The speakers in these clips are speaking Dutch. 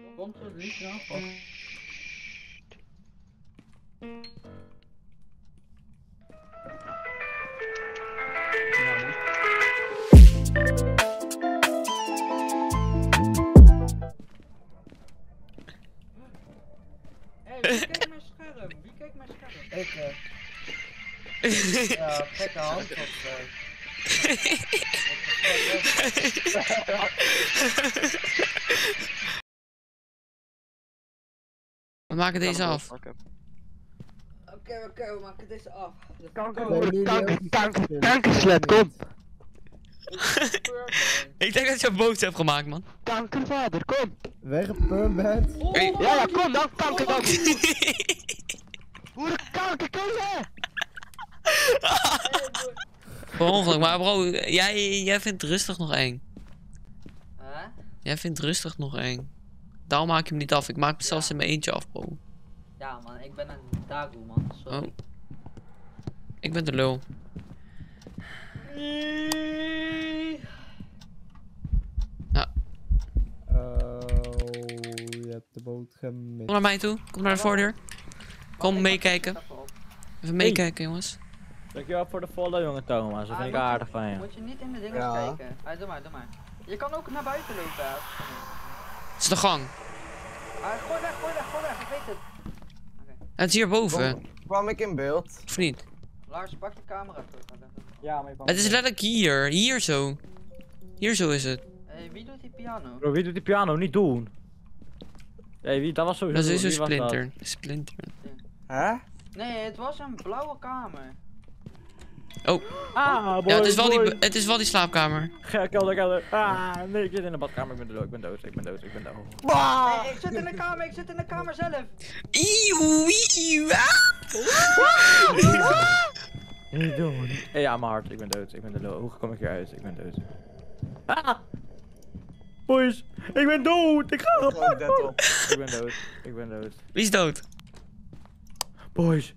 Komt zo niet snel vast. Hé, wie kijkt mijn scherm? Wie kijkt mijn scherm? Ik ja, gekke hand op. We maken deze af. Oké, we maken deze af. Kankerslet, kom! Ik denk dat je een boot hebt gemaakt, man. Kankervader, kom! Weggepurmd. Hey. Ja, kom dan, kanker dan! Boerenkanker, kom hè! Per ongeluk, maar bro, jij vindt rustig nog eng. Jij vindt rustig nog eng. Daarom maak je hem niet af. Ik maak hem zelfs in mijn eentje af, bro. Ja man, ik ben een Dago man, sorry. Oh. Ik ben de lul. Ja. Oh, je hebt de boot gemist. Kom naar mij toe. Kom naar de voordeur. Kom meekijken. Even meekijken, jongens. Dankjewel voor de follow, jongen Thomas. Dat vind ik aardig van je. Moet je niet in de dingen kijken. Doe maar. Je kan ook naar buiten lopen. Het is de gang. Gooi weg, ik weet het. Het is hierboven. Kwam ik in beeld? Of niet? Lars, pak de camera terug. Ja, maar Het is letterlijk hier. Hier zo. Hier zo is het. Wie doet die piano? Bro, wie doet die piano? Niet doen. Hey, wie? Dat was sowieso. Dat is wie een was dat? splinter. Splinter. Hè? Nee, het was een blauwe kamer. Oh. Ah, boy, Ja, het is wel die slaapkamer. Kelder. Ah, nee, ik zit in de badkamer. Ik ben dood. Nee, ik zit in de kamer zelf. Ieuw. Niet doen. Hey, ja, mijn hart. Ik ben dood. Ik ben de lul. Hoe kom ik hieruit? Ik ben dood. Ah! Boys, ik ben dood. Ik ga Gewoon dead op. Ik ben dood. Wie is dood? Boys.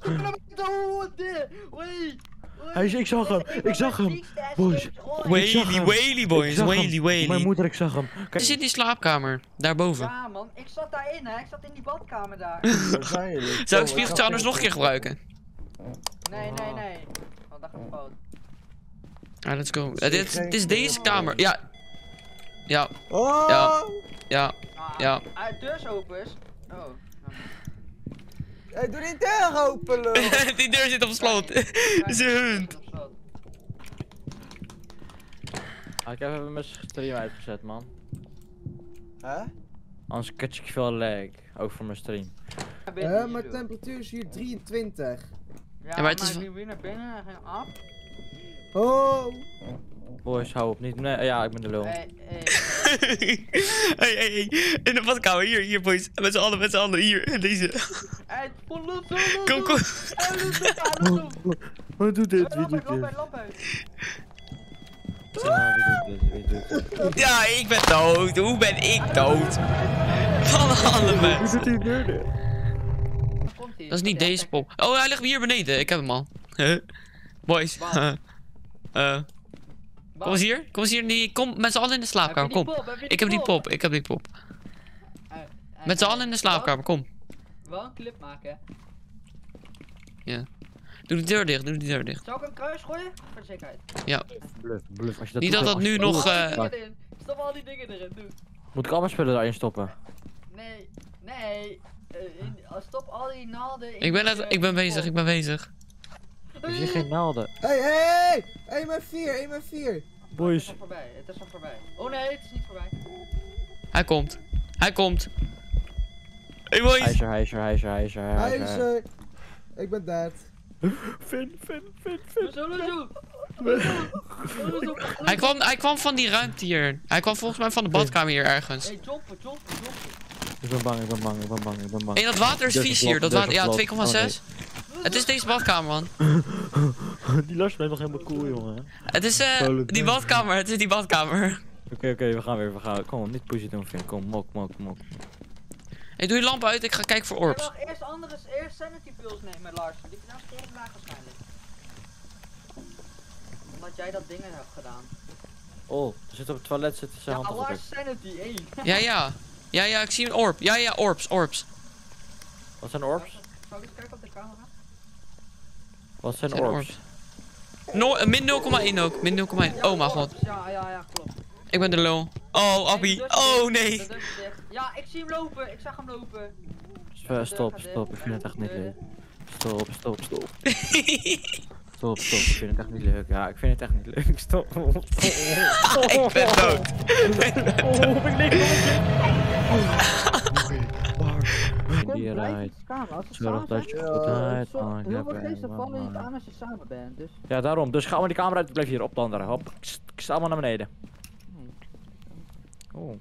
Ik zag hem. Boys. Whaley boys. Whaley. Mijn moeder, ik zag hem. Het is in die slaapkamer. Daarboven. Ja man, ik zat daarin hè, ik zat in die badkamer daar. Waar zijn jullie? Zou ik spiegeltje anders nog een keer gebruiken? Nee. Oh, dat gaat fout. Ah, let's go. Dit is deze kamer. Ja. Oh! Ja. Ja. De deur is open. Oh. Hey, doe die deur open, lul! Die deur zit op slot. Het is een hund. Ik heb even mijn stream uitgezet, man. Hè? Anders catch ik veel lag. Ook voor mijn stream. Mijn temperatuur is hier 23. Ja, maar het is ik ging weer naar binnen en ging af. Oh! Boys, hou op. Niet. Nee, ja, ik ben de lul. Hey. In de badkamer. Hier boys. Met z'n allen. Hier. Deze. Kom. Wat doet dit? Wie doet dit? Lamp uit. Wie doet dit? Ja, ik ben dood. Hoe ben ik dood? Van alle mensen. Wie doet die deur? Dat is niet deze pop. Oh, hij ligt hier beneden. Ik heb hem al. Boys. Kom eens hier. Kom met z'n allen in de slaapkamer. Kom. Ik heb die pop. Met z'n allen in de slaapkamer. Kom. Wel een clip maken. Ja. Doe de deur dicht. Zou ik een kruis gooien? Voor de zekerheid. Ja. Bluff. Als je dat Niet doet, dat dat nu nog... Stop al die dingen erin, doe. Moet ik allemaal spullen daarin stoppen? Nee. Stop al die naalden in. Ik ben bezig. Ik zie geen naalden. Hey, mijn 4. Boys. Het is al voorbij. Oh nee, het is niet voorbij. Hij komt. Hey boys. Hij is er. Ik ben dead. Finn. Zo. Hij kwam van die ruimte hier. Hij kwam volgens mij van de badkamer hier ergens. Hey, jumpen. Ik ben bang. Hey, dat water is vies hier. Dat water, ja, 2,6. Het is deze badkamer, man. Die Lars blijft nog helemaal cool, jongen. Het is die badkamer. Oké, we gaan weer. Kom, niet pushen doen, Finn. Kom, mok. Hey, doe je lamp uit, ik ga kijken voor orbs. Eerst sanity pills nemen, Lars. Die zijn sterk laag waarschijnlijk. Omdat jij dat dingen hebt gedaan. Oh, er zit op het toilet zijn hand op. Lars sanity 1. Ja. Ja, ik zie een orb. Ja, orbs. Wat zijn orbs? Zal ik eens kijken op de camera? Wat zijn Zijn orbs? Min 0,1 ook. Min 0,1. Oh mijn god. Ja, klopt. Ik ben de lul. Oh, Appie. Oh nee. De deur is dicht. Ja, ik zie hem lopen. Ik zag hem lopen. Stop. Ik vind het echt niet leuk. Stop. Stop. Ik vind het echt niet leuk. Ja, ik vind het echt niet leuk. Stop. Ik ben dood. Hieruit. Zorg dat je goed uit. Heel veel geesten vallen niet aan als je samen bent, dus... Ja, daarom. Dus ga maar die camera uit. Ik blijf hier opdanderen. Hop. Ik sta allemaal naar beneden. Oh.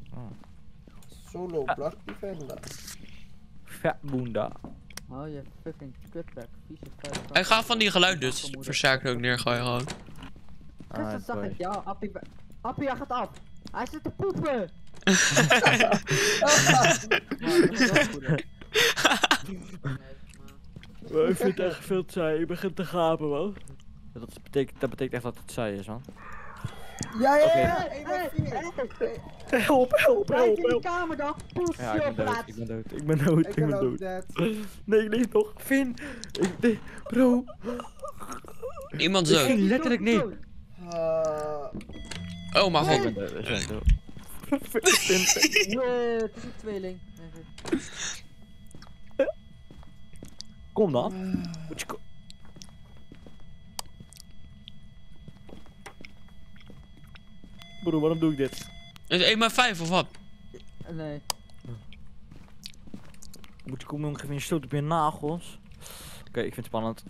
Solo Black Defender. Vet boenda. Oh, je fucking kutbek. Vieze vuile. Ik ga van die geluid dus versterker ook neergooien gewoon. Gisteren zag ik jou, Appie, hij gaat af. Hij zit te poepen. Ik vind het echt veel te saai. Ik begin te gapen, man. Dat betekent echt dat het saai is, man. Ja. Help. Blijf in de kamer dan. Poes, Ja, ik ben dood. Ik ben ook dead. Nee, ik leef nog. Finn. Bro. Iemand Ik zo. ging letterlijk niet. Oh mijn god. Ik ben dood. Nee, het is een tweeling. Kom dan. Moet je Bro, waarom doe ik dit? Is 1 maar 5 of wat? Nee. Moet je komen, jongen, geef je een stoot op je nagels. Oké, ik vind het spannend.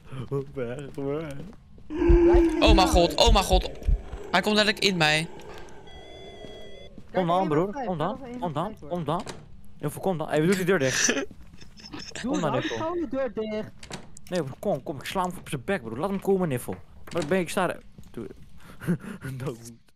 Oh mijn god. Hij komt letterlijk in mij. Kom dan, broer. Kom dan. Even kom dan. Even doe die deur dicht. Doe nou gewoon de deur dicht. Nee, broer, kom. Ik sla hem op zijn bek, broer. Laat hem komen, Niffel. Maar ben ik sta er. Doe.